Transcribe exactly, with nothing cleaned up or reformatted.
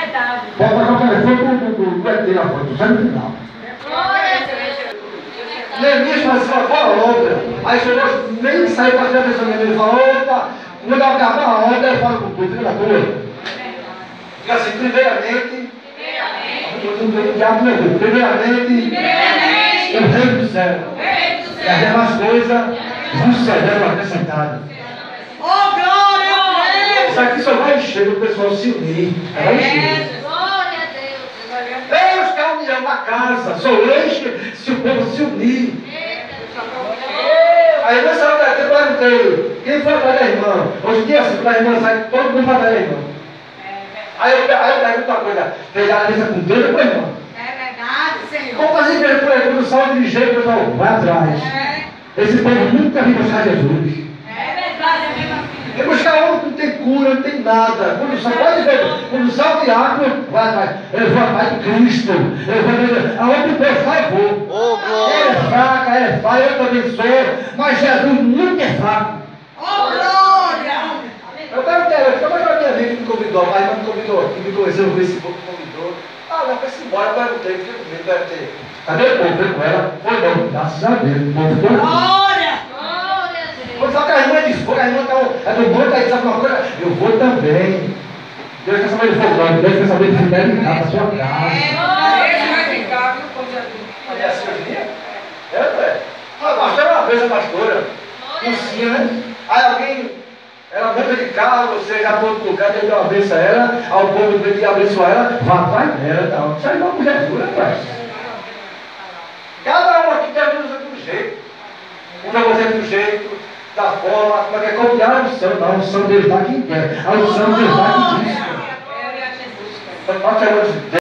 verdade. Pode pagar o telefone do E T na foto, sai no final. Neemias fazia uma obra, aí chegou, nem saiu para tirar a atenção dele, ele falou, opa, quando acabar a obra, eu falo com tu, fica na tua. Diga assim, primeiramente, primeiramente, primeiramente, o reino do céu, e as demais coisas vos serão acrescentadas. Oh, glória a Deus! Isso aqui só vai encher o pessoal se unir, vai encher. Deus quer união na casa, só enche se o povo se unir. Aí nessa hora eu perguntei, quem foi atrás da irmã? Hoje em dia, assim, quando a irmã sai, todo mundo vai atrás da irmã. Aí eu, aí eu pergunto uma coisa, fez a aliança com Deus ou com a irmã? É verdade, Senhor. Quantas igrejas por aí, quando sai de jeito, o pessoal vai atrás. É. Esse povo nunca vai buscar Jesus. É verdade, é mesmo assim. Tem que buscar outro que não tem cura, não tem nada. Quando só pode ver, quando sai o diácono, vai atrás. Eu vou atrás de Cristo. Eu vou aonde Deus vai, eu vou. Oh, Ele é fraca, é falha, eu também sou. Mas Jesus nunca é fraco. Oh, glória! Eu perguntei, como é que a minha amiga me convidou? A irmã me convidou, que me conheceu no Facebook, me convidou. Ah, não, foi embora, eu perguntei, fiquei com medo, perguntei. Cadê o povo? Foi com ela? Foi não, graças a Deus, o povo ficou aqui. Glória! Quando só que a irmã é de fogo, a irmã tá, é do bom, tá aí, sabe uma coisa? Eu vou também. Deus quer saber de fogo, não. Deus quer saber de fidelidade na sua casa. Esse vai ficar, viu, com Jesus. Olha assim hoje em dia? É, é. A pastora é uma vez a pastora. Cursinho, né? Aí alguém, ela muda de carro, você já foi pro lugar, deu uma bênção a ela, ao povo que abençoar ela, vá atrás dela, tal. Isso aí não com Jesus, né, pai? Cada um aqui quer Jesus de um jeito. Um quer você de um jeito, da forma, como é que é copiar a unção, não, a unção dele dá quem quer. A unção dele dá quem quer. Glória a Jesus. Então,